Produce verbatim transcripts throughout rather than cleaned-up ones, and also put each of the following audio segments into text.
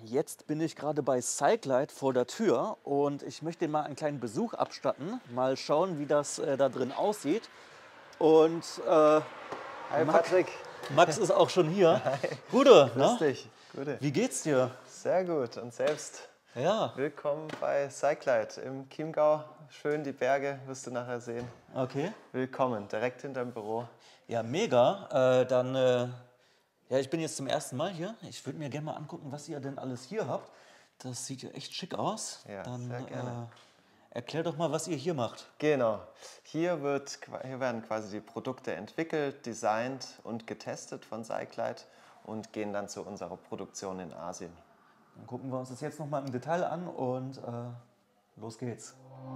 Jetzt bin ich gerade bei Cyclite vor der Tür und ich möchte mal einen kleinen Besuch abstatten. Mal schauen, wie das äh, da drin aussieht. Und äh, Hi Max, Patrick. Max ist auch schon hier. Hi. Gute, Grüß ne? dich. Gute. Wie geht's dir? Sehr gut. Und selbst Ja, willkommen bei Cyclite im Chiemgau. Schön die Berge, wirst du nachher sehen. okay. Willkommen, direkt hinterm Büro. Ja, mega. Äh, dann, äh, ja, ich bin jetzt zum ersten Mal hier. Ich würde mir gerne mal angucken, was ihr denn alles hier habt. Das sieht ja echt schick aus. Ja, Dann sehr gerne. Äh, erklär doch mal, was ihr hier macht. Genau. Hier, wird, hier werden quasi die Produkte entwickelt, designt und getestet von Cyclite und gehen dann zu unserer Produktion in Asien. Dann gucken wir uns das jetzt noch mal im Detail an und äh, los geht's.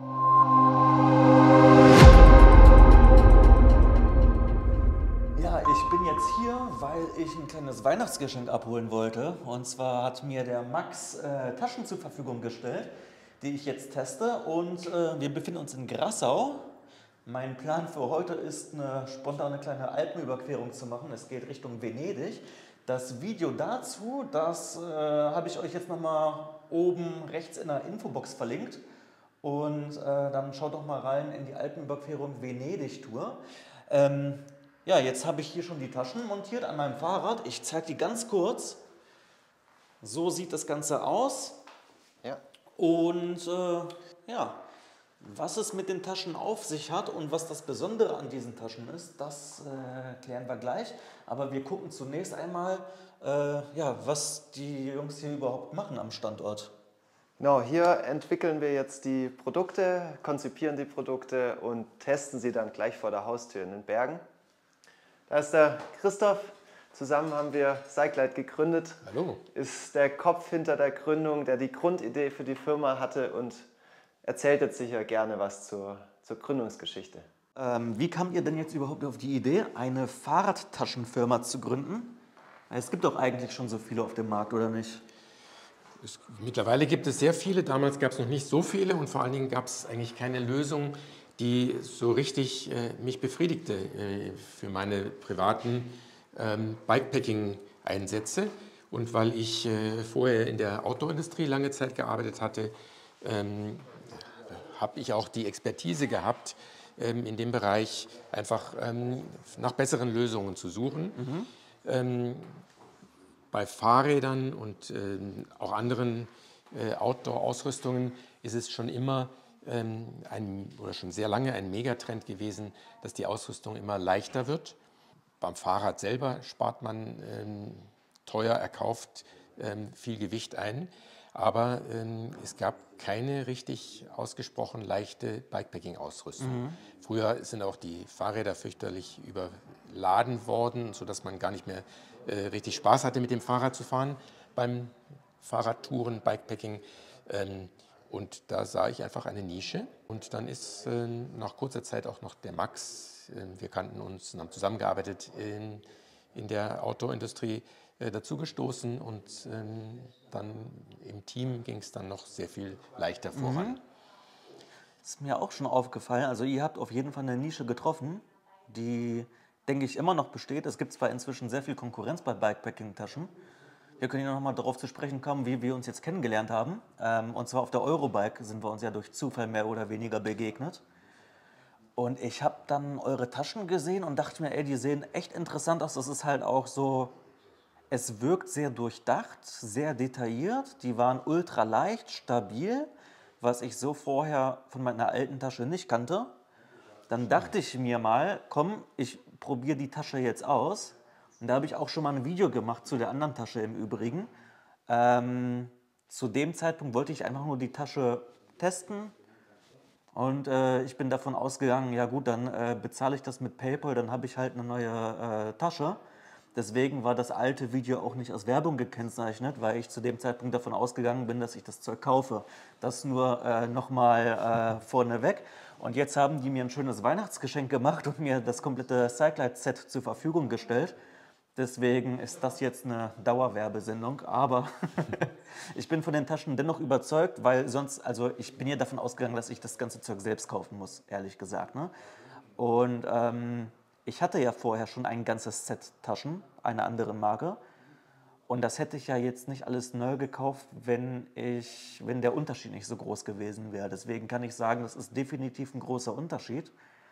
Ja, ich bin jetzt hier, weil ich ein kleines Weihnachtsgeschenk abholen wollte. Und zwar hat mir der Max äh, Taschen zur Verfügung gestellt, die ich jetzt teste. Und äh, wir befinden uns in Grassau. Mein Plan für heute ist, eine spontane kleine Alpenüberquerung zu machen. Es geht Richtung Venedig. Das Video dazu, das äh, habe ich euch jetzt nochmal oben rechts in der Infobox verlinkt. Und äh, dann schaut doch mal rein in die Alpenüberquerung Venedig-Tour. Ähm, ja, jetzt habe ich hier schon die Taschen montiert an meinem Fahrrad. Ich zeige die ganz kurz. So sieht das Ganze aus. Ja. Und äh, ja, was es mit den Taschen auf sich hat und was das Besondere an diesen Taschen ist, das äh, klären wir gleich. Aber wir gucken zunächst einmal, äh, ja, was die Jungs hier überhaupt machen am Standort. Genau, hier entwickeln wir jetzt die Produkte, konzipieren die Produkte und testen sie dann gleich vor der Haustür in den Bergen. Da ist der Christoph. Zusammen haben wir Cyclite gegründet. Hallo. Ist der Kopf hinter der Gründung, der die Grundidee für die Firma hatte und erzählt jetzt sicher gerne was zur, zur Gründungsgeschichte. Ähm, wie kamt ihr denn jetzt überhaupt auf die Idee, eine Fahrradtaschenfirma zu gründen? Es gibt doch eigentlich schon so viele auf dem Markt, oder nicht? Es, mittlerweile gibt es sehr viele, damals gab es noch nicht so viele und vor allen Dingen gab es eigentlich keine Lösung, die so richtig äh, mich befriedigte äh, für meine privaten ähm, Bikepacking-Einsätze. Und weil ich äh, vorher in der Outdoor-Industrie lange Zeit gearbeitet hatte, ähm, habe ich auch die Expertise gehabt, ähm, in dem Bereich einfach ähm, nach besseren Lösungen zu suchen. Mhm. Ähm, bei Fahrrädern und ähm, auch anderen äh, Outdoor-Ausrüstungen ist es schon immer ähm, ein, oder schon sehr lange ein Megatrend gewesen, dass die Ausrüstung immer leichter wird. Beim Fahrrad selber spart man ähm, teuer erkauft ähm, viel Gewicht ein. Aber ähm, es gab keine richtig ausgesprochen leichte Bikepacking-Ausrüstung. Mhm. Früher sind auch die Fahrräder fürchterlich überladen worden, sodass man gar nicht mehr äh, richtig Spaß hatte, mit dem Fahrrad zu fahren beim Fahrradtouren, Bikepacking. Ähm, und da sah ich einfach eine Nische. Und dann ist äh, nach kurzer Zeit auch noch der Max, äh, wir kannten uns und haben zusammengearbeitet in, in der Outdoor-Industrie, dazugestoßen und ähm, dann im Team ging es dann noch sehr viel leichter voran. Mhm. Das ist mir auch schon aufgefallen. Also ihr habt auf jeden Fall eine Nische getroffen, die, denke ich, immer noch besteht. Es gibt zwar inzwischen sehr viel Konkurrenz bei Bikepacking-Taschen. Wir können ja noch mal darauf zu sprechen kommen, wie wir uns jetzt kennengelernt haben. Ähm, und zwar auf der Eurobike sind wir uns ja durch Zufall mehr oder weniger begegnet. Und ich habe dann eure Taschen gesehen und dachte mir, ey, die sehen echt interessant aus. Das ist halt auch so... Es wirkt sehr durchdacht, sehr detailliert. Die waren ultra leicht, stabil, was ich so vorher von meiner alten Tasche nicht kannte. Dann dachte ich mir mal, komm, ich probiere die Tasche jetzt aus. Und da habe ich auch schon mal ein Video gemacht zu der anderen Tasche im Übrigen. Ähm, zu dem Zeitpunkt wollte ich einfach nur die Tasche testen. Und äh, ich bin davon ausgegangen, ja gut, dann äh, bezahle ich das mit PayPal, dann habe ich halt eine neue äh, Tasche. Deswegen war das alte Video auch nicht als Werbung gekennzeichnet, weil ich zu dem Zeitpunkt davon ausgegangen bin, dass ich das Zeug kaufe. Das nur äh, nochmal äh, vorneweg. Und jetzt haben die mir ein schönes Weihnachtsgeschenk gemacht und mir das komplette Cyclite-Set zur Verfügung gestellt. Deswegen ist das jetzt eine Dauerwerbesendung. Aber ich bin von den Taschen dennoch überzeugt, weil sonst, also ich bin ja davon ausgegangen, dass ich das ganze Zeug selbst kaufen muss, ehrlich gesagt. Ne? Und ähm, ich hatte ja vorher schon ein ganzes Set Taschen, einer anderen Marke. Und das hätte ich ja jetzt nicht alles neu gekauft, wenn, ich, wenn der Unterschied nicht so groß gewesen wäre. Deswegen kann ich sagen, das ist definitiv ein großer Unterschied.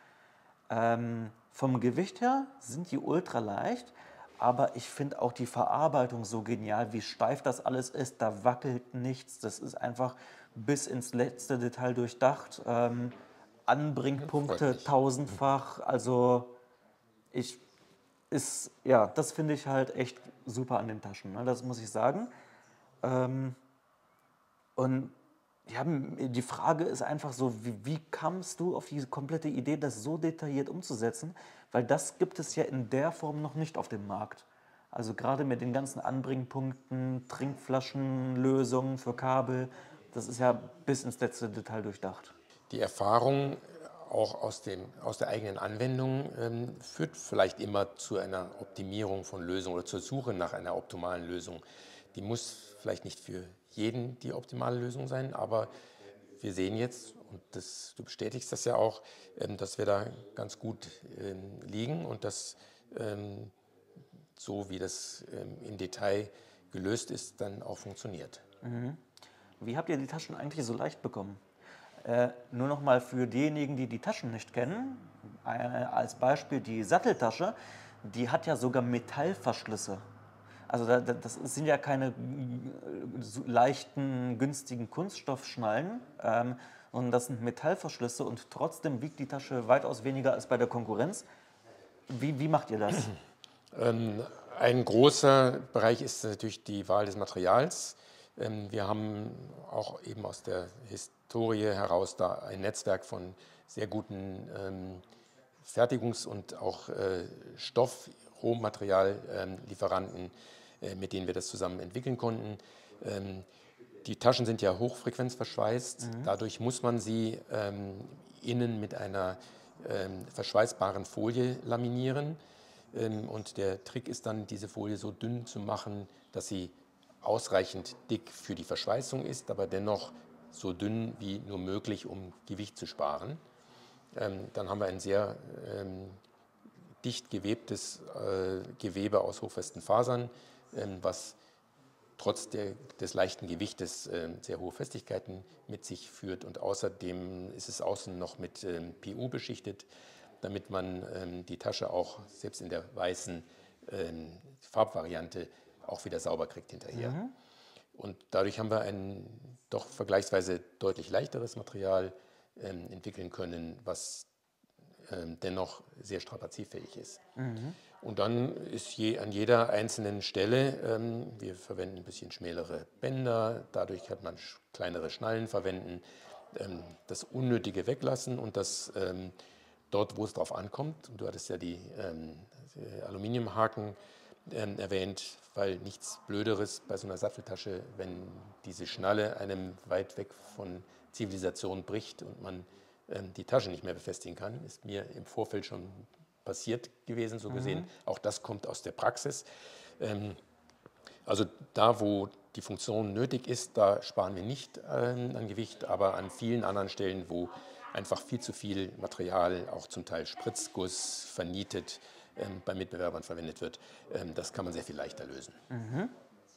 Ähm, vom Gewicht her sind die ultra leicht, aber ich finde auch die Verarbeitung so genial, wie steif das alles ist. Da wackelt nichts. Das ist einfach bis ins letzte Detail durchdacht. Ähm, Anbringpunkte tausendfach. Also ich ist, ja, das finde ich halt echt super an den Taschen. Ne? Das muss ich sagen. Ähm, und ja, die Frage ist einfach so, wie, wie kamst du auf die komplette Idee, das so detailliert umzusetzen? Weil das gibt es ja in der Form noch nicht auf dem Markt. Also gerade mit den ganzen Anbringpunkten, Trinkflaschenlösungen für Kabel, das ist ja bis ins letzte Detail durchdacht. Die Erfahrung auch aus, dem, aus der eigenen Anwendung ähm, führt vielleicht immer zu einer Optimierung von Lösungen oder zur Suche nach einer optimalen Lösung. Die muss vielleicht nicht für jeden die optimale Lösung sein, aber wir sehen jetzt, und das, du bestätigst das ja auch, ähm, dass wir da ganz gut ähm, liegen und dass ähm, so wie das ähm, im Detail gelöst ist, dann auch funktioniert. Mhm. Wie habt ihr die Taschen eigentlich so leicht bekommen? Äh, nur noch mal für diejenigen, die die Taschen nicht kennen, äh, als Beispiel die Satteltasche, die hat ja sogar Metallverschlüsse. Also da, das sind ja keine äh, leichten, günstigen Kunststoffschnallen, ähm, sondern das sind Metallverschlüsse und trotzdem wiegt die Tasche weitaus weniger als bei der Konkurrenz. Wie, wie macht ihr das? Ähm, ein großer Bereich ist natürlich die Wahl des Materials. Ähm, wir haben auch eben aus der Historie heraus da ein Netzwerk von sehr guten ähm, Fertigungs- und auch äh, Stoff-, Rohmateriallieferanten, äh, mit denen wir das zusammen entwickeln konnten. Ähm, die Taschen sind ja hochfrequenzverschweißt, mhm. Dadurch muss man sie ähm, innen mit einer ähm, verschweißbaren Folie laminieren. Ähm, und der Trick ist dann, diese Folie so dünn zu machen, dass sie ausreichend dick für die Verschweißung ist, aber dennoch so dünn wie nur möglich, um Gewicht zu sparen. Ähm, dann haben wir ein sehr ähm, dicht gewebtes äh, Gewebe aus hochfesten Fasern, ähm, was trotz der, des leichten Gewichtes äh, sehr hohe Festigkeiten mit sich führt. Und außerdem ist es außen noch mit ähm, P U beschichtet, damit man ähm, die Tasche auch selbst in der weißen ähm, Farbvariante auch wieder sauber kriegt hinterher. Mhm. Und dadurch haben wir ein doch vergleichsweise deutlich leichteres Material ähm, entwickeln können, was ähm, dennoch sehr strapazierfähig ist. Mhm. Und dann ist je, an jeder einzelnen Stelle, ähm, wir verwenden ein bisschen schmälere Bänder, dadurch kann man sch kleinere Schnallen verwenden, ähm, das Unnötige weglassen und das ähm, dort, wo es drauf ankommt, und du hattest ja die, ähm, die Aluminiumhaken ähm, erwähnt, weil nichts Blöderes bei so einer Satteltasche, wenn diese Schnalle einem weit weg von Zivilisation bricht und man ähm, die Tasche nicht mehr befestigen kann, ist mir im Vorfeld schon passiert gewesen, so gesehen. Mhm. Auch das kommt aus der Praxis. Ähm, also da, wo die Funktion nötig ist, da sparen wir nicht ähm, an Gewicht, aber an vielen anderen Stellen, wo einfach viel zu viel Material, auch zum Teil Spritzguss, vernietet, ähm, bei Mitbewerbern verwendet wird, ähm, das kann man sehr viel leichter lösen. Mhm.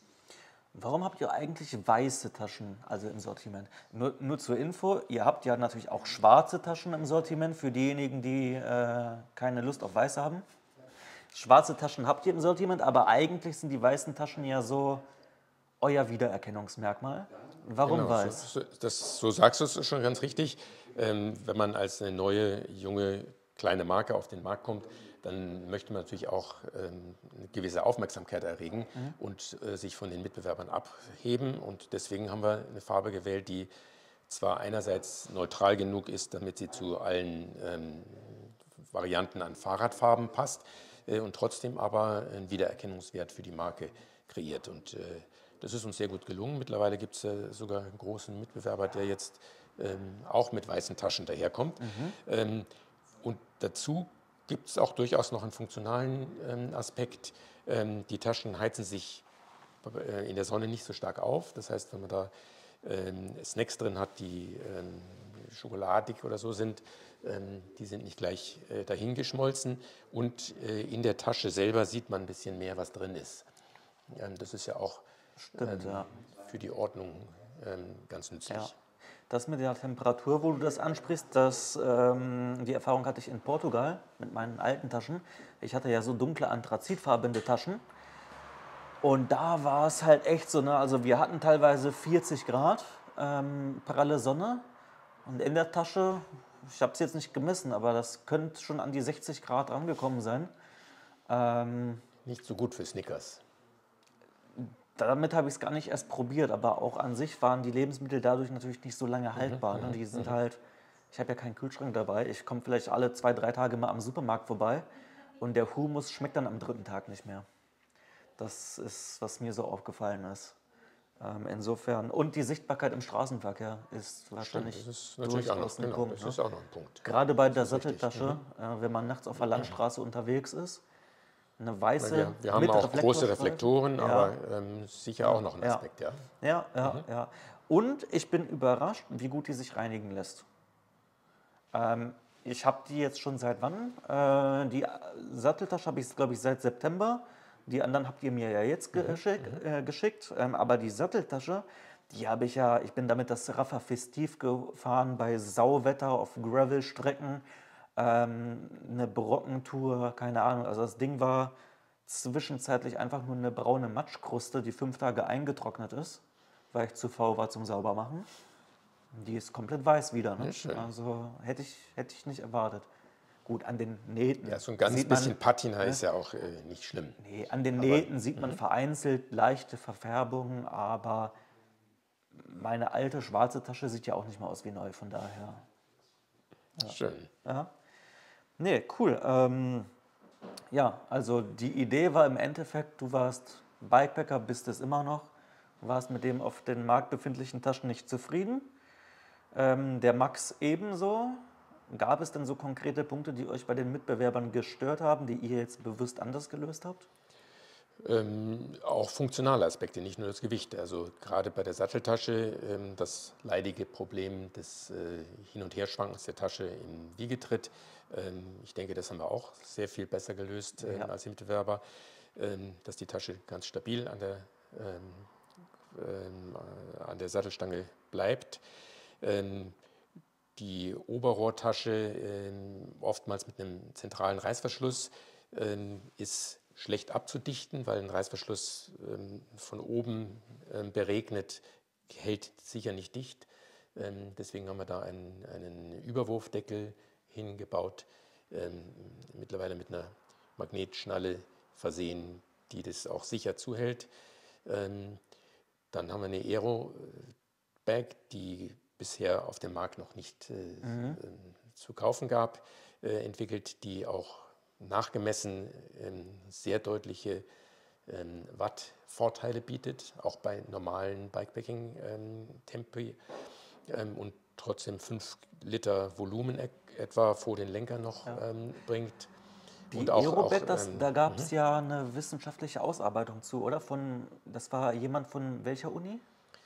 Warum habt ihr eigentlich weiße Taschen, also im Sortiment? Nur, nur zur Info, ihr habt ja natürlich auch schwarze Taschen im Sortiment für diejenigen, die äh, keine Lust auf weiß haben. Schwarze Taschen habt ihr im Sortiment, aber eigentlich sind die weißen Taschen ja so euer Wiedererkennungsmerkmal. Warum genau, weiß? So, das, so sagst du es schon ganz richtig. Ähm, wenn man als eine neue, junge, kleine Marke auf den Markt kommt, dann möchte man natürlich auch ähm, eine gewisse Aufmerksamkeit erregen mhm. und äh, sich von den Mitbewerbern abheben. Und deswegen haben wir eine Farbe gewählt, die zwar einerseits neutral genug ist, damit sie zu allen ähm, Varianten an Fahrradfarben passt äh, und trotzdem aber einen Wiedererkennungswert für die Marke kreiert. Und äh, das ist uns sehr gut gelungen. Mittlerweile gibt es äh, sogar einen großen Mitbewerber, der jetzt ähm, auch mit weißen Taschen daherkommt. Mhm. Ähm, und dazu gibt es auch durchaus noch einen funktionalen ähm, Aspekt. Ähm, die Taschen heizen sich äh, in der Sonne nicht so stark auf. Das heißt, wenn man da ähm, Snacks drin hat, die ähm, schokoladig oder so sind, ähm, die sind nicht gleich äh, dahingeschmolzen. Und äh, in der Tasche selber sieht man ein bisschen mehr, was drin ist. Ähm, das ist ja auch Stimmt, ähm, ja. für die Ordnung ähm, ganz nützlich. Ja. Das mit der Temperatur, wo du das ansprichst, das, ähm, die Erfahrung hatte ich in Portugal mit meinen alten Taschen. Ich hatte ja so dunkle anthrazitfarbene Taschen. Und da war es halt echt so, ne? Also wir hatten teilweise vierzig Grad, ähm, pralle Sonne. Und in der Tasche, ich habe es jetzt nicht gemessen, aber das könnte schon an die sechzig Grad rangekommen sein. Ähm, Nicht so gut für Snickers. Damit habe ich es gar nicht erst probiert, aber auch an sich waren die Lebensmittel dadurch natürlich nicht so lange haltbar. Ne? Die sind halt, ich habe ja keinen Kühlschrank dabei, ich komme vielleicht alle zwei, drei Tage mal am Supermarkt vorbei und der Hummus schmeckt dann am dritten Tag nicht mehr. Das ist, was mir so aufgefallen ist. Ähm, insofern, und die Sichtbarkeit im Straßenverkehr ist wahrscheinlich Das ist natürlich auch noch, durchaus ein genau, Punkt. das Ne? ist auch noch ein Punkt. Gerade bei der ist richtig. Satteltasche, äh, wenn man nachts auf der Landstraße unterwegs ist, eine Na, weiße Wir, wir haben mit auch große Reflektorstreifen. Reflektoren, Ja. aber ähm, sicher auch noch ein Ja. Aspekt, ja. Ja, ja, ja. Und ich bin überrascht, wie gut die sich reinigen lässt. Ähm, ich habe die jetzt schon seit wann? Äh, die Satteltasche habe ich, glaube ich, seit September. Die anderen habt ihr mir ja jetzt geschick, äh, geschickt. Ähm, aber die Satteltasche, die habe ich ja, ich bin damit das Rafa Festiv gefahren bei Sauwetter auf Gravel-Strecken. Ähm, eine Brockentour, keine Ahnung. Also das Ding war zwischenzeitlich einfach nur eine braune Matschkruste, die fünf Tage eingetrocknet ist, weil ich zu faul war zum Saubermachen. Die ist komplett weiß wieder. Ne? Ja, schön. Also hätte ich, hätte ich nicht erwartet. Gut, an den Nähten Ja, so ein ganz sieht bisschen man, Patina ist ja auch äh, nicht schlimm. nee, an den Nähten sieht man vereinzelt leichte Verfärbungen, aber meine alte schwarze Tasche sieht ja auch nicht mehr aus wie neu, von daher. Schön. Ja. Nee, cool. Ähm, ja, also die Idee war im Endeffekt, du warst Bikepacker, bist es immer noch, warst mit dem auf den Markt befindlichen Taschen nicht zufrieden. Ähm, der Max ebenso. Gab es denn so konkrete Punkte, die euch bei den Mitbewerbern gestört haben, die ihr jetzt bewusst anders gelöst habt? Ähm, auch funktionale Aspekte, nicht nur das Gewicht. Also gerade bei der Satteltasche ähm, das leidige Problem des äh, Hin- und Herschwankens der Tasche im Wiegetritt. Ähm, ich denke, das haben wir auch sehr viel besser gelöst ähm, Ja. als die Mitbewerber, ähm, dass die Tasche ganz stabil an der, ähm, ähm, äh, an der Sattelstange bleibt. Ähm, die Oberrohrtasche, ähm, oftmals mit einem zentralen Reißverschluss, ähm, ist schlecht abzudichten, weil ein Reißverschluss ähm, von oben ähm, beregnet hält sicher nicht dicht. Ähm, deswegen haben wir da einen, einen Überwurfdeckel hingebaut, ähm, mittlerweile mit einer Magnetschnalle versehen, die das auch sicher zuhält. Ähm, dann haben wir eine Aero-Bag, die bisher auf dem Markt noch nicht äh, Mhm. äh, zu kaufen gab, äh, entwickelt, die auch nachgemessen ähm, sehr deutliche ähm, Watt-Vorteile bietet, auch bei normalen Bikepacking-Tempi ähm, und trotzdem fünf Liter Volumen e etwa vor den Lenker noch ähm, bringt. Die Und auch, auch Aerobag, das, ähm, da gab es ja eine wissenschaftliche Ausarbeitung zu, oder? Von, das war jemand von welcher Uni?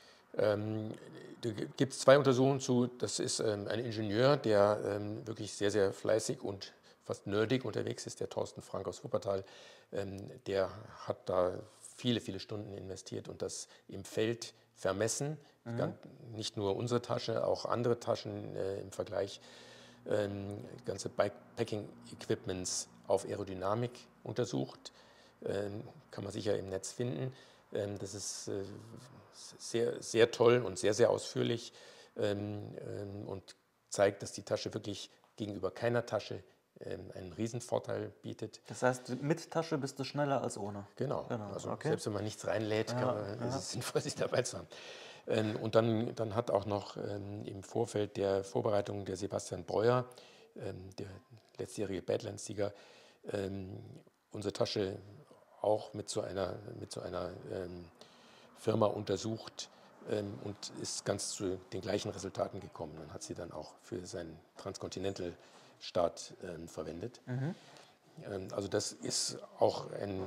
Ähm, da gibt es zwei Untersuchungen zu. Das ist ähm, ein Ingenieur, der ähm, wirklich sehr, sehr fleißig und fast nerdig unterwegs ist, der Thorsten Frank aus Wuppertal. Ähm, der hat da viele, viele Stunden investiert und das im Feld vermessen. Ganz, nicht nur unsere Tasche, auch andere Taschen äh, im Vergleich. Ähm, ganze Bikepacking-Equipments auf Aerodynamik untersucht. Ähm, kann man sicher im Netz finden. Ähm, das ist äh, sehr, sehr toll und sehr, sehr ausführlich ähm, ähm, und zeigt, dass die Tasche wirklich gegenüber keiner Tasche ähm, einen Riesenvorteil bietet. Das heißt, mit Tasche bist du schneller als ohne. Genau, Genau, also okay. selbst wenn man nichts reinlädt, kann Ja, man, ja. ist es sinnvoll, sich dabei zu haben. Ähm, und dann, dann hat auch noch ähm, im Vorfeld der Vorbereitung der Sebastian Breuer, ähm, der letztjährige Badlands-Sieger, ähm, unsere Tasche auch mit so einer, mit so einer ähm, Firma untersucht ähm, und ist ganz zu den gleichen Resultaten gekommen und hat sie dann auch für seinen Transcontinental-Start ähm, verwendet. Ähm, also das ist auch ein,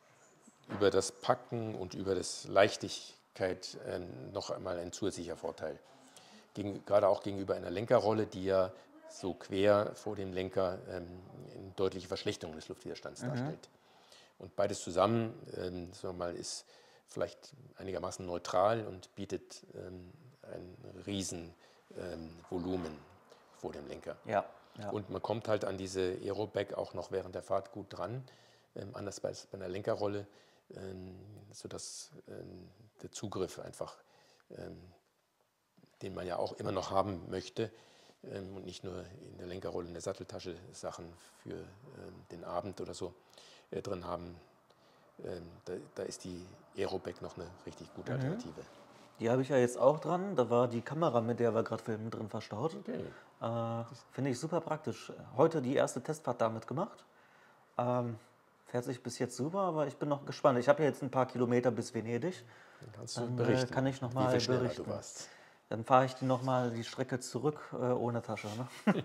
über das Packen und über das Leichtigkeit ähm, noch einmal ein zusätzlicher Vorteil. Gegen, gerade auch gegenüber einer Lenkerrolle, die ja so quer vor dem Lenker ähm, eine deutliche Verschlechterung des Luftwiderstands darstellt. Und beides zusammen ähm, sagen wir mal, ist vielleicht einigermaßen neutral und bietet ähm, ein riesen ähm, Volumen vor dem Lenker. Ja, ja. Und man kommt halt an diese Aerobag auch noch während der Fahrt gut dran, ähm, anders als bei einer Lenkerrolle, ähm, sodass ähm, der Zugriff einfach, ähm, den man ja auch immer noch haben möchte, ähm, und nicht nur in der Lenkerrolle, in der Satteltasche Sachen für ähm, den Abend oder so äh, drin haben. Ähm, da, da ist die Aerobag noch eine richtig gute Alternative. Die habe ich ja jetzt auch dran. Da war die Kamera, mit der wir gerade filmen, drin verstaut. Okay. Äh, Finde ich super praktisch. Heute die erste Testfahrt damit gemacht. Ähm, fährt sich bis jetzt super, aber ich bin noch gespannt. Ich habe ja jetzt ein paar Kilometer bis Venedig. Dann kannst du Dann äh, berichten, kann ich noch wie mal viel schneller berichten. du warst. Dann fahre ich die nochmal die Strecke zurück äh, ohne Tasche. Ne?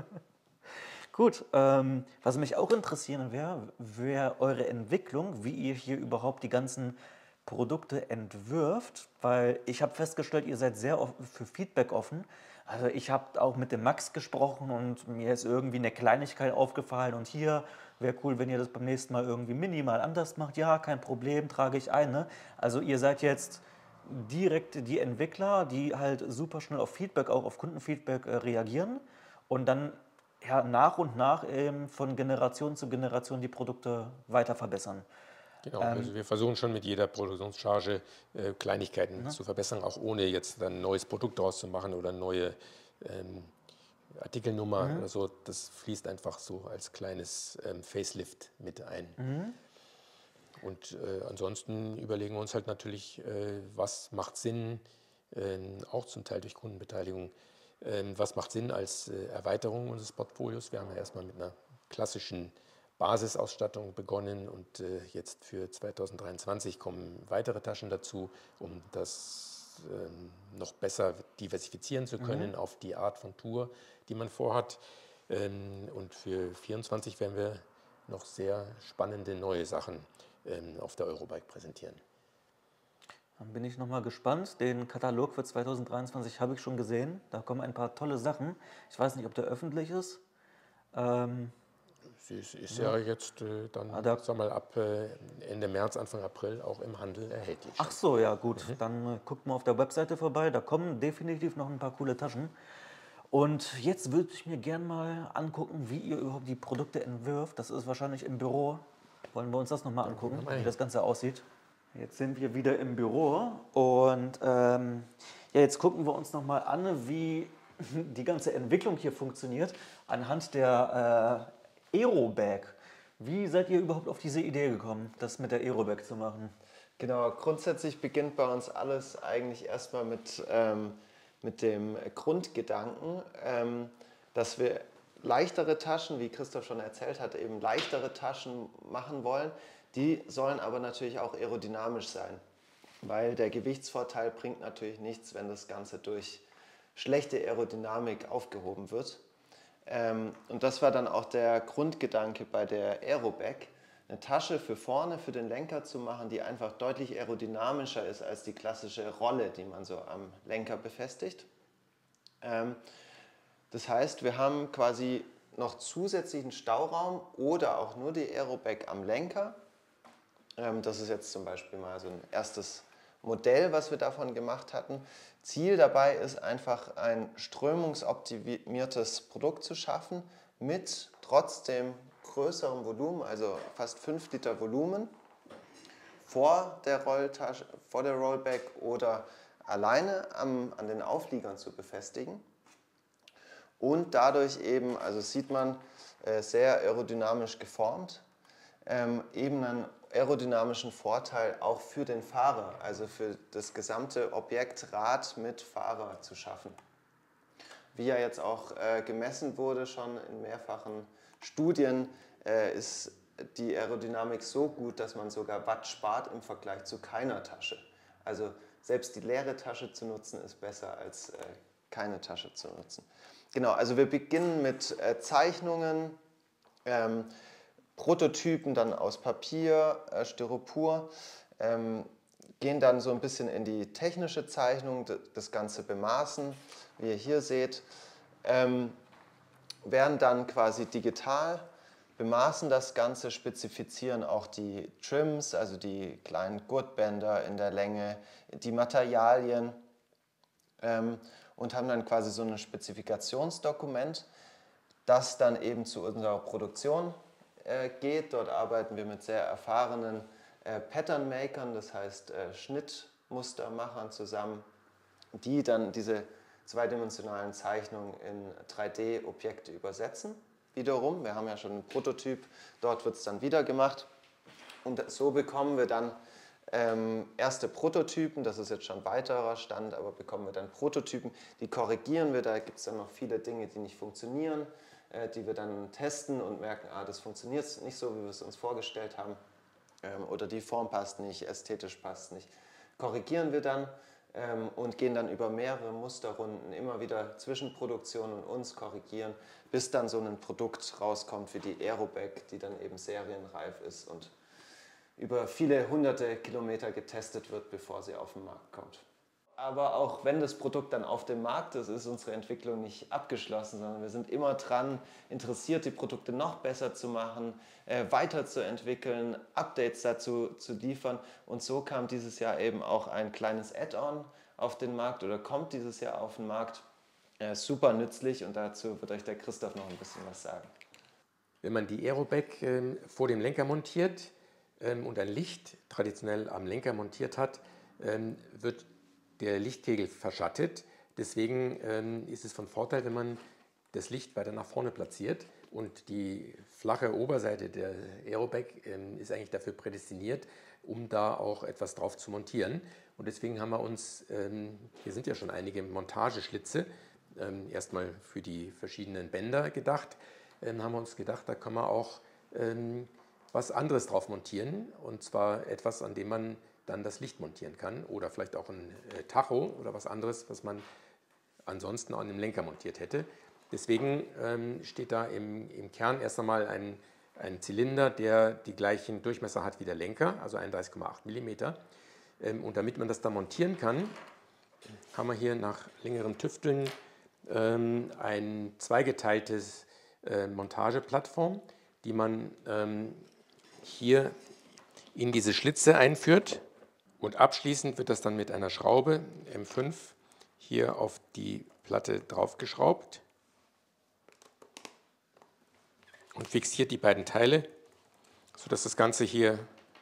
Gut, ähm, was mich auch interessieren wäre, wäre eure Entwicklung, wie ihr hier überhaupt die ganzen Produkte entwirft, weil ich habe festgestellt, ihr seid sehr offen für Feedback offen. Also ich habe auch mit dem Max gesprochen und mir ist irgendwie eine Kleinigkeit aufgefallen und hier wäre cool, wenn ihr das beim nächsten Mal irgendwie minimal anders macht. Ja, kein Problem, trage ich ein. Ne? Also ihr seid jetzt direkt die Entwickler, die halt super schnell auf Feedback, auch auf Kundenfeedback äh, reagieren und dann ja, nach und nach eben von Generation zu Generation die Produkte weiter verbessern. Genau, also wir versuchen schon mit jeder Produktionscharge äh, Kleinigkeiten zu verbessern, auch ohne jetzt dann ein neues Produkt daraus zu machen oder eine neue ähm, Artikelnummer oder so. Das fließt einfach so als kleines ähm, Facelift mit ein. Und äh, ansonsten überlegen wir uns halt natürlich, äh, was macht Sinn, äh, auch zum Teil durch Kundenbeteiligung, äh, was macht Sinn als äh, Erweiterung unseres Portfolios. Wir haben ja erstmal mit einer klassischen Basisausstattung begonnen und äh, jetzt für zweitausenddreiundzwanzig kommen weitere Taschen dazu, um das ähm, noch besser diversifizieren zu können auf die Art von Tour, die man vorhat. Ähm, und für vierundzwanzig werden wir noch sehr spannende neue Sachen ähm, auf der Eurobike präsentieren. Dann bin ich nochmal gespannt. Den Katalog für zweitausenddreiundzwanzig habe ich schon gesehen. Da kommen ein paar tolle Sachen. Ich weiß nicht, ob der öffentlich ist. Ähm, Sie ist, ist ja. ja jetzt äh, dann, Ah, da- sag mal, ab äh, Ende März, Anfang April auch im Handel erhältlich. Ach so, ja gut. Dann äh, guckt mal auf der Webseite vorbei. Da kommen definitiv noch ein paar coole Taschen. Und jetzt würde ich mir gern mal angucken, wie ihr überhaupt die Produkte entwirft. Das ist wahrscheinlich im Büro. Wollen wir uns das nochmal angucken, wir mal wie hin. das Ganze aussieht? Jetzt sind wir wieder im Büro und ähm, ja, jetzt gucken wir uns nochmal an, wie die ganze Entwicklung hier funktioniert anhand der äh, Aerobag. Wie seid ihr überhaupt auf diese Idee gekommen, das mit der Aerobag zu machen? Genau, grundsätzlich beginnt bei uns alles eigentlich erstmal mit, ähm, mit dem Grundgedanken, ähm, dass wir leichtere Taschen, wie Christoph schon erzählt hat, eben leichtere Taschen machen wollen. Die sollen aber natürlich auch aerodynamisch sein, weil der Gewichtsvorteil bringt natürlich nichts, wenn das Ganze durch schlechte Aerodynamik aufgehoben wird. Ähm, und das war dann auch der Grundgedanke bei der Aerobag, eine Tasche für vorne, für den Lenker zu machen, die einfach deutlich aerodynamischer ist als die klassische Rolle, die man so am Lenker befestigt. Ähm, das heißt, wir haben quasi noch zusätzlichen Stauraum oder auch nur die Aerobag am Lenker. Ähm, das ist jetzt zum Beispiel mal so ein erstes Modell, was wir davon gemacht hatten. Ziel dabei ist einfach ein strömungsoptimiertes Produkt zu schaffen mit trotzdem größerem Volumen, also fast fünf Liter Volumen vor der Rolltasche, vor der Rollbag oder alleine am, an den Aufliegern zu befestigen und dadurch eben, also sieht man, äh, sehr aerodynamisch geformt, ähm, eben einen aerodynamischen Vorteil auch für den Fahrer, also für das gesamte Objekt Rad mit Fahrer zu schaffen. Wie ja jetzt auch äh, gemessen wurde schon in mehrfachen Studien, äh, ist die Aerodynamik so gut, dass man sogar Watt spart im Vergleich zu keiner Tasche. Also selbst die leere Tasche zu nutzen ist besser als äh, keine Tasche zu nutzen. Genau, also wir beginnen mit äh, Zeichnungen, ähm, Prototypen dann aus Papier, äh, Styropor, ähm, gehen dann so ein bisschen in die technische Zeichnung, das Ganze bemaßen, wie ihr hier seht, ähm, werden dann quasi digital bemaßen das Ganze, spezifizieren auch die Trims, also die kleinen Gurtbänder in der Länge, die Materialien ähm, und haben dann quasi so ein Spezifikationsdokument, das dann eben zu unserer Produktion äh, geht. Dort arbeiten wir mit sehr erfahrenen äh, Pattern-Makern, das heißt äh, Schnittmustermachern zusammen, die dann diese zweidimensionalen Zeichnungen in drei D-Objekte übersetzen. Wiederum, wir haben ja schon einen Prototyp, dort wird es dann wieder gemacht. Und so bekommen wir dann ähm, erste Prototypen, das ist jetzt schon ein weiterer Stand, aber bekommen wir dann Prototypen, die korrigieren wir, da gibt es dann noch viele Dinge, die nicht funktionieren, äh, die wir dann testen und merken, ah, das funktioniert nicht so, wie wir es uns vorgestellt haben, ähm, oder die Form passt nicht, ästhetisch passt nicht. Korrigieren wir dann ähm, und gehen dann über mehrere Musterrunden immer wieder zwischen Produktion und uns korrigieren, bis dann so ein Produkt rauskommt wie die Aerobag, die dann eben serienreif ist und über viele hunderte Kilometer getestet wird, bevor sie auf den Markt kommt. Aber auch wenn das Produkt dann auf dem Markt ist, ist unsere Entwicklung nicht abgeschlossen, sondern wir sind immer dran, interessiert, die Produkte noch besser zu machen, äh, weiterzuentwickeln, Updates dazu zu liefern. Und so kam dieses Jahr eben auch ein kleines Add-on auf den Markt oder kommt dieses Jahr auf den Markt. Äh, super nützlich und dazu wird euch der Christoph noch ein bisschen was sagen. Wenn man die Aerobag äh, vor dem Lenker montiert ähm, und ein Licht traditionell am Lenker montiert hat, ähm, wird der Lichtkegel verschattet. Deswegen ähm, ist es von Vorteil, wenn man das Licht weiter nach vorne platziert. Und die flache Oberseite der Aerobag ähm, ist eigentlich dafür prädestiniert, um da auch etwas drauf zu montieren. Und deswegen haben wir uns, ähm, hier sind ja schon einige Montageschlitze, ähm, erstmal für die verschiedenen Bänder gedacht, ähm, haben wir uns gedacht, da kann man auch ähm, was anderes drauf montieren. Und zwar etwas, an dem man dann das Licht montieren kann oder vielleicht auch ein äh, Tacho oder was anderes, was man ansonsten an dem Lenker montiert hätte. Deswegen ähm, steht da im, im Kern erst einmal ein, ein Zylinder, der die gleichen Durchmesser hat wie der Lenker, also einunddreißig Komma acht Millimeter. Ähm, und damit man das da montieren kann, haben wir hier nach längerem Tüfteln ähm, ein zweigeteiltes äh, Montageplattform, die man ähm, hier in diese Schlitze einführt. Und abschließend wird das dann mit einer Schraube M fünf hier auf die Platte draufgeschraubt und fixiert die beiden Teile, sodass das Ganze hier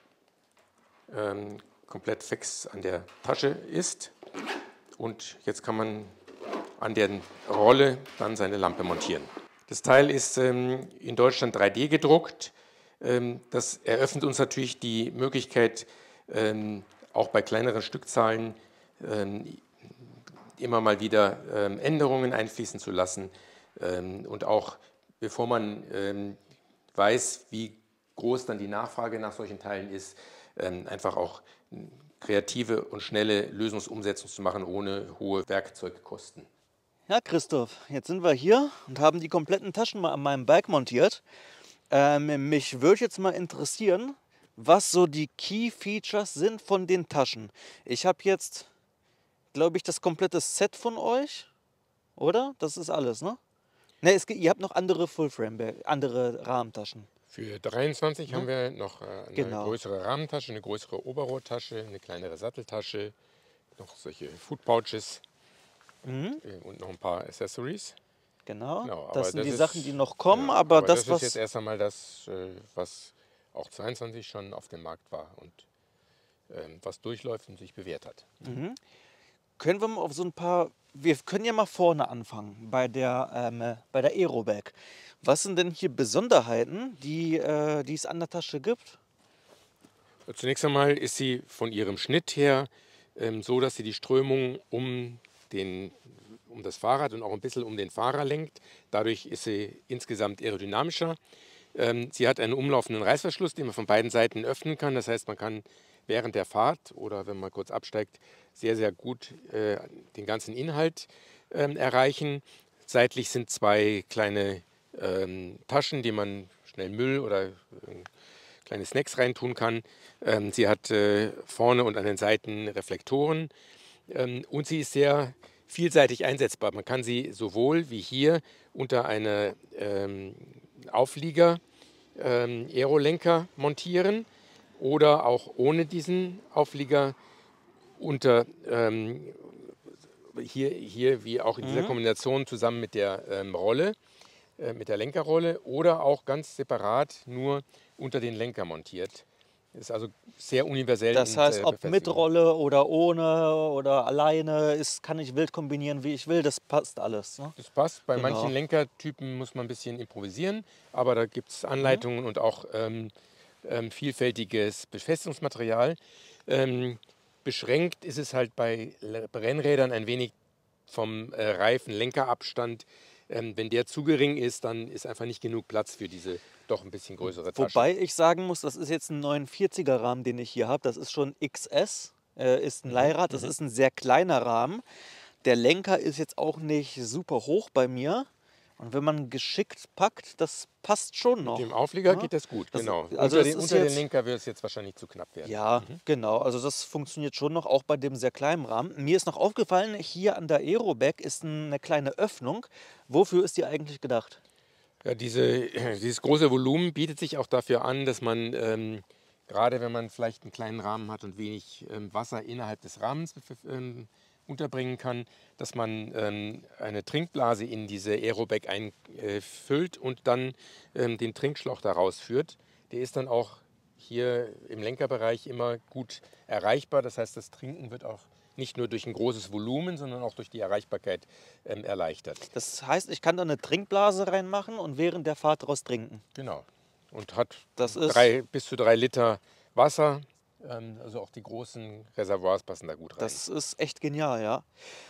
ähm, komplett fix an der Tasche ist. Und jetzt kann man an der Rolle dann seine Lampe montieren. Das Teil ist ähm, in Deutschland drei D gedruckt. Ähm, das eröffnet uns natürlich die Möglichkeit, ähm, auch bei kleineren Stückzahlen ähm, immer mal wieder ähm, Änderungen einfließen zu lassen ähm, und auch bevor man ähm, weiß, wie groß dann die Nachfrage nach solchen Teilen ist, ähm, einfach auch kreative und schnelle Lösungsumsetzung zu machen, ohne hohe Werkzeugkosten. Ja, Christoph, jetzt sind wir hier und haben die kompletten Taschen mal an meinem Bike montiert. Ähm, mich würde jetzt mal interessieren, was so die Key Features sind von den Taschen. Ich habe jetzt, glaube ich, das komplette Set von euch, oder? Das ist alles, ne? Ne, es, ihr habt noch andere Full-Frame, andere Rahmentaschen. Für dreiundzwanzig Ja. haben wir noch eine Genau. größere Rahmentasche, eine größere Oberrohrtasche, eine kleinere Satteltasche, noch solche Food Pouches Mhm. und noch ein paar Accessories. Genau. Genau, aber das sind das die ist- Sachen, die noch kommen, Ja, aber, das, das was. ist jetzt erst einmal das, äh, was auch zweiundzwanzig schon auf dem Markt war und ähm, was durchläuft und sich bewährt hat. Können wir mal auf so ein paar. Wir können ja mal vorne anfangen bei der, ähm, bei der Aerobag. Was sind denn hier Besonderheiten, die, äh, die es an der Tasche gibt? Zunächst einmal ist sie von ihrem Schnitt her ähm, so, dass sie die Strömung um, den, um das Fahrrad und auch ein bisschen um den Fahrer lenkt. Dadurch ist sie insgesamt aerodynamischer. Ähm, sie hat einen umlaufenden Reißverschluss, den man von beiden Seiten öffnen kann. Das heißt, man kann während der Fahrt oder wenn man kurz absteigt, sehr, sehr gut äh, den ganzen Inhalt ähm, erreichen. Seitlich sind zwei kleine ähm, Taschen, die man schnell Müll oder äh, kleine Snacks reintun kann. Ähm, sie hat äh, vorne und an den Seiten Reflektoren ähm, und sie ist sehr vielseitig einsetzbar. Man kann sie sowohl wie hier unter eine ähm, Auflieger ähm, Aerolenker montieren oder auch ohne diesen Auflieger unter ähm, hier, hier wie auch in dieser Mhm. Kombination zusammen mit der ähm, Rolle, äh, mit der Lenkerrolle oder auch ganz separat nur unter den Lenker montiert. Ist also sehr universell Das in heißt, der ob mit Befestigung. Rolle oder ohne oder alleine, ist, kann ich wild kombinieren, wie ich will. Das passt alles. Ne? Das passt. Bei manchen Genau. Lenkertypen muss man ein bisschen improvisieren, aber da gibt es Mhm. Anleitungen und auch ähm, ähm, vielfältiges Befestigungsmaterial. Ähm, beschränkt ist es halt bei Le- Rennrädern ein wenig vom äh, Reifen-Lenkerabstand. Ähm, wenn der zu gering ist, dann ist einfach nicht genug Platz für diese doch ein bisschen größere Tasche. Wobei ich sagen muss, das ist jetzt ein neunundvierziger Rahmen, den ich hier habe. Das ist schon X S, äh, ist ein Mhm, Leihrad. Das mhm. ist ein sehr kleiner Rahmen. Der Lenker ist jetzt auch nicht super hoch bei mir. Und wenn man geschickt packt, das passt schon Mit dem noch. Auflieger Ne? geht das gut, Das, genau. also Unter das den, ist unter den jetzt, Lenker wird es jetzt wahrscheinlich zu knapp werden. ja, Mhm. genau. Also das funktioniert schon noch, auch bei dem sehr kleinen Rahmen. Mir ist noch aufgefallen, hier an der Aerobag ist eine kleine Öffnung. Wofür ist die eigentlich gedacht? Ja, diese, dieses große Volumen bietet sich auch dafür an, dass man, ähm, gerade wenn man vielleicht einen kleinen Rahmen hat und wenig ähm, Wasser innerhalb des Rahmens bef- ähm, unterbringen kann, dass man ähm, eine Trinkblase in diese Aerobag einfüllt und dann ähm, den Trinkschlauch daraus führt. Der ist dann auch hier im Lenkerbereich immer gut erreichbar. Das heißt, das Trinken wird auch nicht nur durch ein großes Volumen, sondern auch durch die Erreichbarkeit ähm, erleichtert. Das heißt, ich kann da eine Trinkblase reinmachen und während der Fahrt daraus trinken. Genau. Und hat Das ist, drei, bis zu drei Liter Wasser. Ähm, also auch die großen Reservoirs passen da gut rein. das ist echt genial, ja.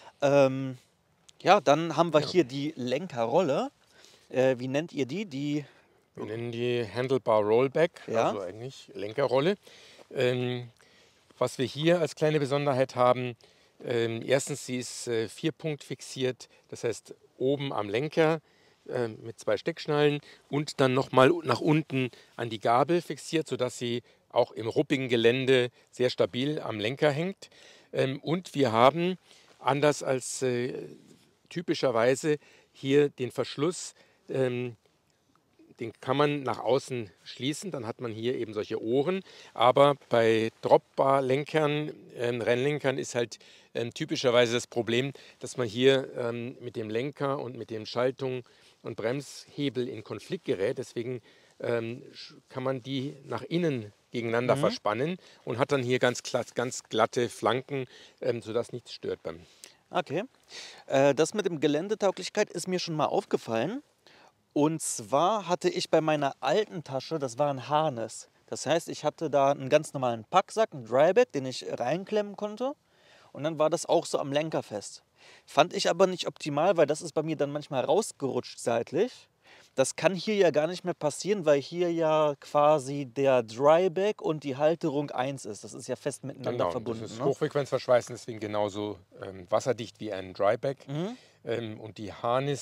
Ähm, ja, dann haben wir Ja. hier die Lenkerrolle. Äh, wie nennt ihr die? Die, Wir nennen die Handlebar Rollback, ja, also eigentlich Lenkerrolle. Ähm, was wir hier als kleine Besonderheit haben, ähm, erstens, sie ist äh, Vierpunkt fixiert, das heißt oben am Lenker äh, mit zwei Steckschnallen und dann nochmal nach unten an die Gabel fixiert, sodass sie auch im ruppigen Gelände sehr stabil am Lenker hängt. Ähm, und wir haben, anders als äh, typischerweise, hier den Verschluss. Ähm, Den kann man nach außen schließen, dann hat man hier eben solche Ohren. Aber bei Dropbar-Lenkern, ähm, Rennlenkern ist halt ähm, typischerweise das Problem, dass man hier ähm, mit dem Lenker und mit dem Schaltung und Bremshebel in Konflikt gerät. Deswegen ähm, sch- kann man die nach innen gegeneinander mhm. verspannen und hat dann hier ganz, glatt, ganz glatte Flanken, ähm, sodass nichts stört beim. Okay. Äh, das mit dem Geländetauglichkeit ist mir schon mal aufgefallen. Und zwar hatte ich bei meiner alten Tasche, das war ein Harness. Das heißt, ich hatte da einen ganz normalen Packsack, einen Dryback, den ich reinklemmen konnte. Und dann war das auch so am Lenker fest. Fand ich aber nicht optimal, weil das ist bei mir dann manchmal rausgerutscht seitlich. Das kann hier ja gar nicht mehr passieren, weil hier ja quasi der Dryback und die Halterung eins ist. Das ist ja fest miteinander Genau, das verbunden. ist Ne? Hochfrequenzverschweißen, deswegen genauso ähm, wasserdicht wie ein Dryback. Mhm. Ähm, und die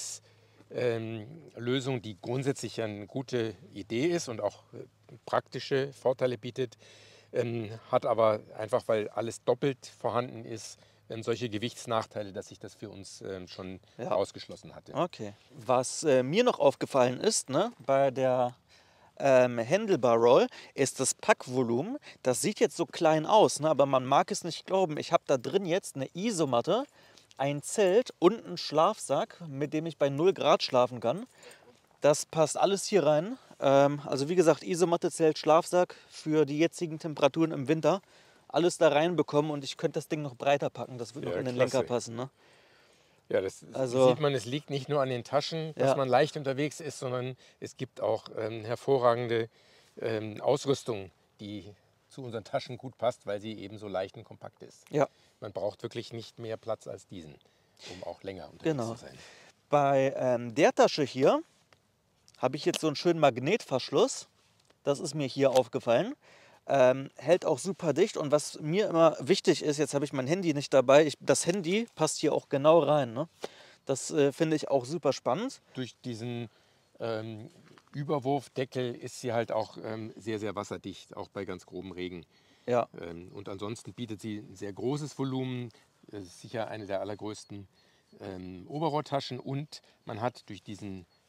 Harness-Lösung, die grundsätzlich ja eine gute Idee ist und auch äh, praktische Vorteile bietet, ähm, hat aber einfach, weil alles doppelt vorhanden ist, ähm, solche Gewichtsnachteile, dass ich das für uns ähm, schon Ja. ausgeschlossen hatte. Okay. Was äh, mir noch aufgefallen ist, ne, bei der ähm, Handlebar Roll, ist das Packvolumen. Das sieht jetzt so klein aus, ne, aber man mag es nicht glauben. Ich habe da drin jetzt eine Isomatte, ein Zelt und einen Schlafsack, mit dem ich bei null Grad schlafen kann. Das passt alles hier rein. Ähm, also wie gesagt, Isomatte, Zelt, Schlafsack für die jetzigen Temperaturen im Winter. Alles da reinbekommen und ich könnte das Ding noch breiter packen. Das wird noch Ja, in den Lenker klasse. passen. Ne? Ja, das Also, sieht man, es liegt nicht nur an den Taschen, dass ja, man leicht unterwegs ist, sondern es gibt auch ähm, hervorragende ähm, Ausrüstung, die zu unseren Taschen gut passt, weil sie eben so leicht und kompakt ist. ja, Man braucht wirklich nicht mehr Platz als diesen, um auch länger unterwegs genau. zu sein. Bei ähm, der Tasche hier habe ich jetzt so einen schönen Magnetverschluss. Das ist mir hier aufgefallen. Ähm, hält auch super dicht. Und was mir immer wichtig ist, jetzt habe ich mein Handy nicht dabei. Ich, das Handy passt hier auch genau rein. Ne? Das äh, finde ich auch super spannend. Durch diesen ähm, Überwurfdeckel ist sie halt auch ähm, sehr, sehr wasserdicht, auch bei ganz grobem Regen. Ja, Ähm, und ansonsten bietet sie ein sehr großes Volumen, äh, sicher eine der allergrößten ähm, Oberrohrtaschen und man hat durch diesen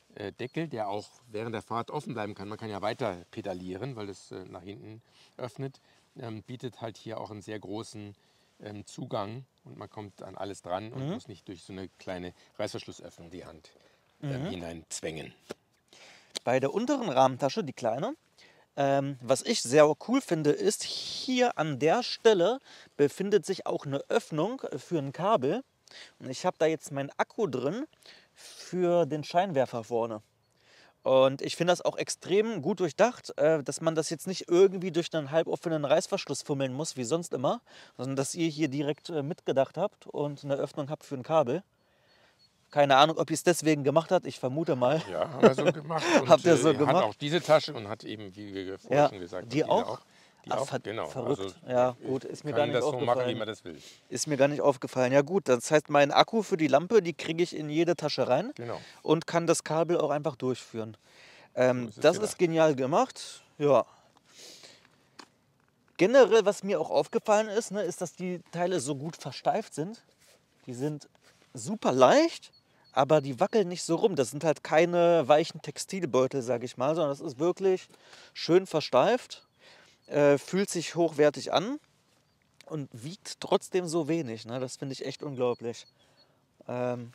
äh, Deckel, der auch während der Fahrt offen bleiben kann. Man kann ja weiter pedalieren, weil es äh, nach hinten öffnet. Ähm, bietet halt hier auch einen sehr großen ähm, Zugang und man kommt an alles dran und Mhm. muss nicht durch so eine kleine Reißverschlussöffnung die Hand ähm, Mhm. hineinzwängen. Bei der unteren Rahmentasche, die kleine, ähm, was ich sehr cool finde, ist, hier an der Stelle befindet sich auch eine Öffnung für ein Kabel. Und ich habe da jetzt meinen Akku drin für den Scheinwerfer vorne. Und ich finde das auch extrem gut durchdacht, äh, dass man das jetzt nicht irgendwie durch einen halboffenen Reißverschluss fummeln muss, wie sonst immer, sondern dass ihr hier direkt äh, mitgedacht habt und eine Öffnung habt für ein Kabel. Keine Ahnung, ob ihr es deswegen gemacht habt, ich vermute mal. Ja, haben wir so gemacht. Und, Habt ihr so äh, er gemacht? hat auch diese Tasche und hat eben, wie wir vorher Ja, schon gesagt haben, die diese auch? Die Ach, auch, ver genau. verrückt. Also, Ja, ich gut, ist mir kann gar nicht das so machen, wie aufgefallen. man das will. Ist mir gar nicht aufgefallen. Ja gut, das heißt, mein Akku für die Lampe, die kriege ich in jede Tasche rein Genau. und kann das Kabel auch einfach durchführen. Ähm, So ist es das gedacht. ist genial gemacht. Ja. Generell, was mir auch aufgefallen ist, ne, ist, dass die Teile so gut versteift sind. Die sind super leicht, aber die wackeln nicht so rum. Das sind halt keine weichen Textilbeutel, sage ich mal, sondern das ist wirklich schön versteift, äh, fühlt sich hochwertig an und wiegt trotzdem so wenig. Ne? Das finde ich echt unglaublich. Ähm,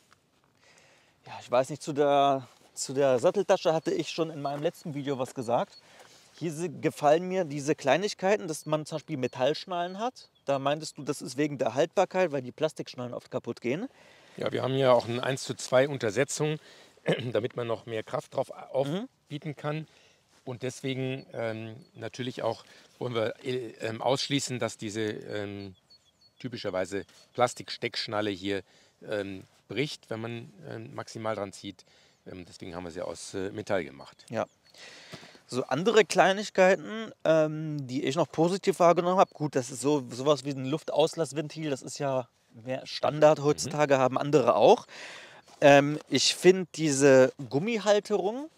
ja, ich weiß nicht, zu der, zu der Satteltasche hatte ich schon in meinem letzten Video was gesagt. Hier se- gefallen mir diese Kleinigkeiten, dass man zum Beispiel Metallschnallen hat. Da meintest du, das ist wegen der Haltbarkeit, weil die Plastikschnallen oft kaputt gehen. Ja, wir haben hier auch eine eins zu zwei Untersetzung, damit man noch mehr Kraft drauf Mhm. aufbieten kann. Und deswegen ähm, natürlich auch wollen wir äh, ähm, ausschließen, dass diese ähm, typischerweise Plastiksteckschnalle hier ähm, bricht, wenn man ähm, maximal dran zieht. Ähm, deswegen haben wir sie aus äh, Metall gemacht. Ja. So andere Kleinigkeiten, ähm, die ich noch positiv wahrgenommen habe. Gut, das ist so sowas wie ein Luftauslassventil. Das ist ja mehr Standard heutzutage, haben andere auch. Ähm, ich finde diese Gummihalterung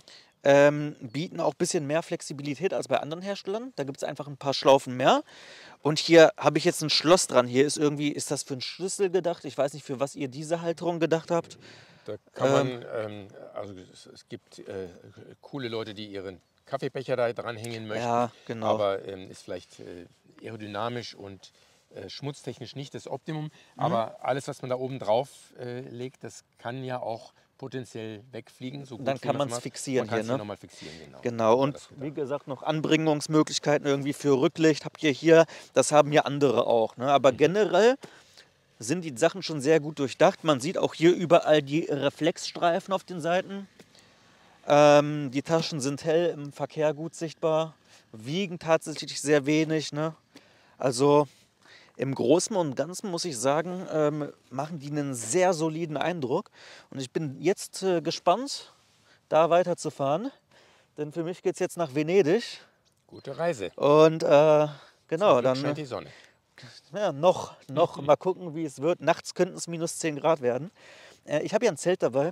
ähm, bieten auch ein bisschen mehr Flexibilität als bei anderen Herstellern. Da gibt es einfach ein paar Schlaufen mehr. Und hier habe ich jetzt ein Schloss dran. Hier ist irgendwie, ist das für einen Schlüssel gedacht? Ich weiß nicht, für was ihr diese Halterung gedacht habt. Da kann man, ähm, also es, es gibt äh, coole Leute, die ihren Kaffeebecher da dranhängen möchten, Ja, genau. aber ähm, ist vielleicht äh, aerodynamisch und äh, schmutztechnisch nicht das Optimum. Aber alles, was man da oben drauf äh, legt, das kann ja auch potenziell wegfliegen. So gut Dann wie kann man's man's macht. fixieren Man kann hier, es ne? nochmal fixieren, genau. Genau, So war und das gedacht. wie gesagt, noch Anbringungsmöglichkeiten irgendwie für Rücklicht habt ihr hier. Das haben ja andere auch. Ne? Aber generell sind die Sachen schon sehr gut durchdacht. Man sieht auch hier überall die Reflexstreifen auf den Seiten. Ähm, die Taschen sind hell im Verkehr gut sichtbar, wiegen tatsächlich sehr wenig. Ne? Also im Großen und Ganzen muss ich sagen, ähm, machen die einen sehr soliden Eindruck. Und ich bin jetzt äh, gespannt, da weiterzufahren. Denn für mich geht es jetzt nach Venedig. Gute Reise. Und äh, genau, Zum Glück dann scheint die Sonne. ja, noch, noch mal gucken, wie es wird. Nachts könnten es minus zehn Grad werden. Äh, ich habe ja ein Zelt dabei.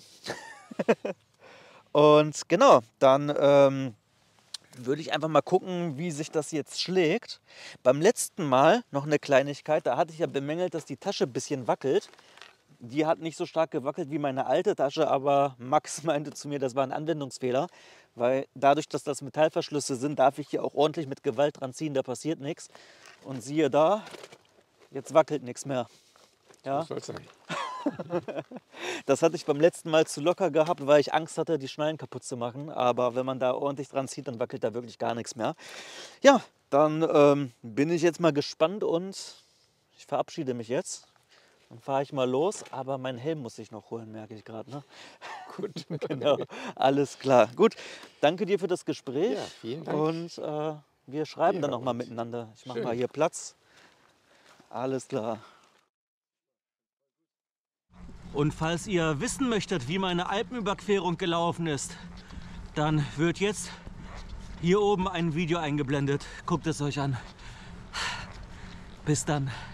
Und genau, dann ähm, würde ich einfach mal gucken, wie sich das jetzt schlägt. Beim letzten Mal noch eine Kleinigkeit, da hatte ich ja bemängelt, dass die Tasche ein bisschen wackelt. Die hat nicht so stark gewackelt wie meine alte Tasche, aber Max meinte zu mir, das war ein Anwendungsfehler, weil dadurch, dass das Metallverschlüsse sind, darf ich hier auch ordentlich mit Gewalt dran ziehen, da passiert nichts. Und siehe da, jetzt wackelt nichts mehr. Ja, So soll es sein. das hatte ich beim letzten Mal zu locker gehabt, weil ich Angst hatte, die Schnallen kaputt zu machen. Aber wenn man da ordentlich dran zieht, dann wackelt da wirklich gar nichts mehr. Ja, dann ähm, bin ich jetzt mal gespannt und ich verabschiede mich jetzt. Dann fahre ich mal los, aber meinen Helm muss ich noch holen, merke ich gerade. Ne? Gut. Genau, alles klar. Gut, danke dir für das Gespräch. Ja, vielen Dank. Und äh, wir schreiben Ja, dann noch mal und miteinander. Ich mache schön. mal hier Platz. Alles klar. Und falls ihr wissen möchtet, wie meine Alpenüberquerung gelaufen ist, dann wird jetzt hier oben ein Video eingeblendet. Guckt es euch an. Bis dann.